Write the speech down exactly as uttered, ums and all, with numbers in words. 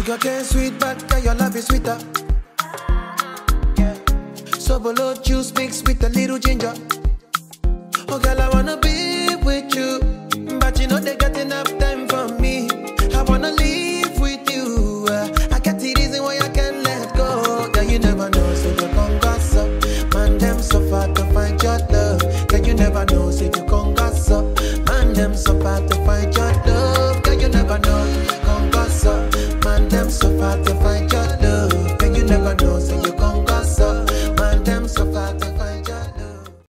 Sugar cane sweet, but girl, your love is sweeter. Yeah. Sobolo juice mixed with a little ginger. Oh girl, I wanna be with you, but you know they got enough time for me. I wanna live with you. Uh, I got the reason why I can't let go. Girl, you never know, so you can't gossip. Man, them so far to find your love. Girl, you never know, so you can't gossip. Man, them so far to find